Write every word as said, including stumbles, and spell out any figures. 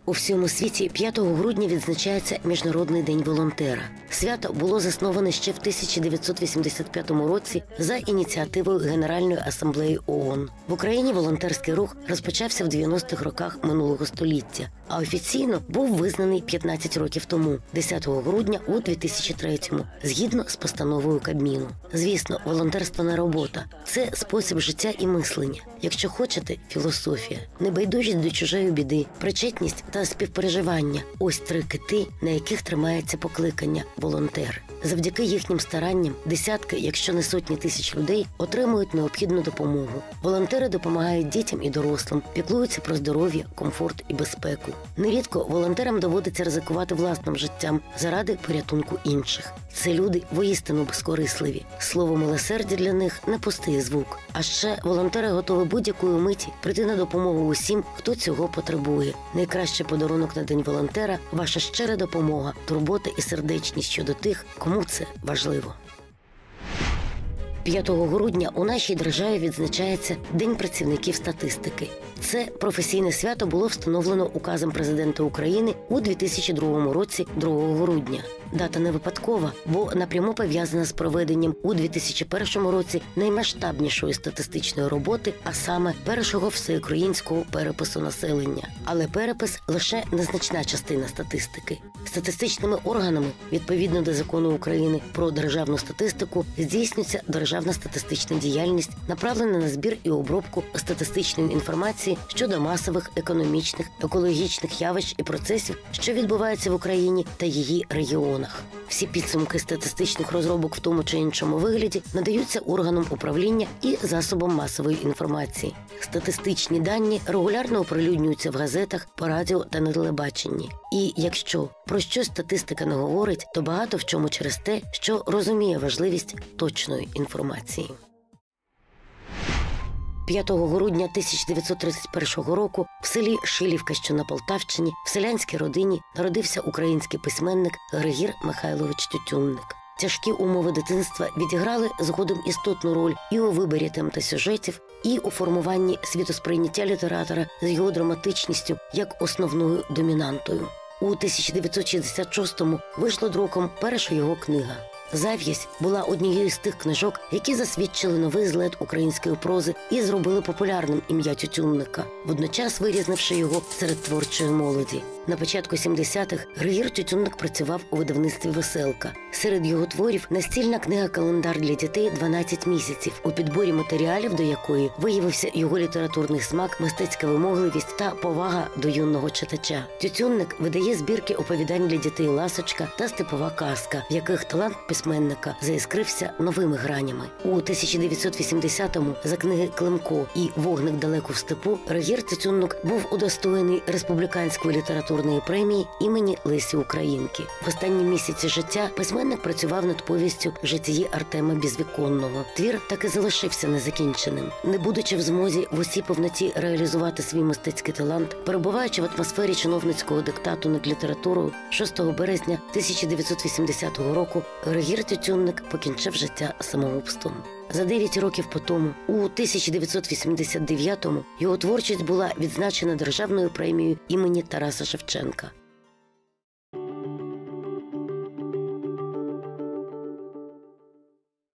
У всьому світі п'ятого грудня відзначається Міжнародний день волонтера. Свято було засноване ще в тисяча дев'ятсот вісімдесят п'ятому році за ініціативою Генеральної асамблеї ООН. В Україні волонтерський рух розпочався в дев'яностих роках минулого століття, а офіційно був визнаний п'ятнадцять років тому, десятого грудня у дві тисячі третьому, згідно з постановою Кабміну. Звісно, волонтерство не робота – це спосіб життя і мислення. Якщо хочете – філософія, небайдужість до чужої біди, причетність та співпереживання – ось три кити, на яких тримається покликання «волонтер». Завдяки їхнім старанням десятки, якщо не сотні тисяч людей отримують необхідну допомогу. Волонтери допомагають дітям і дорослим, піклуються про здоров'я, комфорт і безпеку. Нерідко волонтерам доводиться ризикувати власним життям заради порятунку інших. Це люди воістину безкорисливі. Слово «милосердя» для них – не пустий звук. А ще волонтери готові будь-якої миті прийти на допомогу усім, хто цього потребує. Найкращий подарунок на День волонтера – ваша щира допомога, турбота і сердечність щодо тих, кому це важливо. п'ятого грудня у нашій державі відзначається День працівників статистики. Це професійне свято було встановлено указом президента України у дві тисячі другому році, другого грудня. Дата не випадкова, бо напряму пов'язана з проведенням у дві тисячі першому році наймасштабнішої статистичної роботи, а саме першого всеукраїнського перепису населення. Але перепис – лише незначна частина статистики. Статистичними органами, відповідно до Закону України про державну статистику, здійснюється державна статистична діяльність, направлена на збір і обробку статистичної інформації щодо масових, економічних, екологічних явищ і процесів, що відбуваються в Україні та її регіонах. Всі підсумки статистичних розробок в тому чи іншому вигляді надаються органам управління і засобам масової інформації. Статистичні дані регулярно оприлюднюються в газетах, по радіо та на телебаченні. І якщо про що статистика не говорить, то багато в чому через те, що розуміє важливість точної інформації. п'ятого грудня тисяча дев'ятсот тридцять першого року в селі Шилівка, що на Полтавщині, в селянській родині народився український письменник Григір Михайлович Тютюнник. Тяжкі умови дитинства відіграли згодом істотну роль і у виборі тем та сюжетів, і у формуванні світосприйняття літератора з його драматичністю як основною домінантою. У тисяча дев'ятсот шістдесят шостому вийшла друком перша його книга. «Зав'язь» була однією з тих книжок, які засвідчили новий злет української прози і зробили популярним ім'я Тютюнника, водночас вирізнивши його серед творчої молоді. На початку сімдесятих Григір Тютюнник працював у видавництві «Веселка». Серед його творів настільна книга-календар для дітей «дванадцять місяців», у підборі матеріалів до якої виявився його літературний смак, мистецька вимогливість та повага до юного читача. Тютюнник видає збірки оповідань для дітей «Ласочка» та «Степова казка», в яких талант письменника заіскрився новими гранями. У тисяча дев'ятсот вісімдесятому за книги «Климко» і «Вогник далеко в степу» Григір Тютюнник був удостоєний республіканської літературної премії імені Лесі Українки. В останні місяці життя письменник працював над повістю «Житії Артема Безвіконного». Твір так і залишився незакінченим. Не будучи в змозі в усій повноті реалізувати свій мистецький талант, перебуваючи в атмосфері чиновницького диктату над літературою, шостого березня тисяча дев'ятсот вісімдесятого року Григір Тютюнник покінчив життя самогубством. За дев'ять років по тому, у тисяча дев'ятсот вісімдесят дев'ятому, його творчість була відзначена державною премією імені Тараса Шевченка.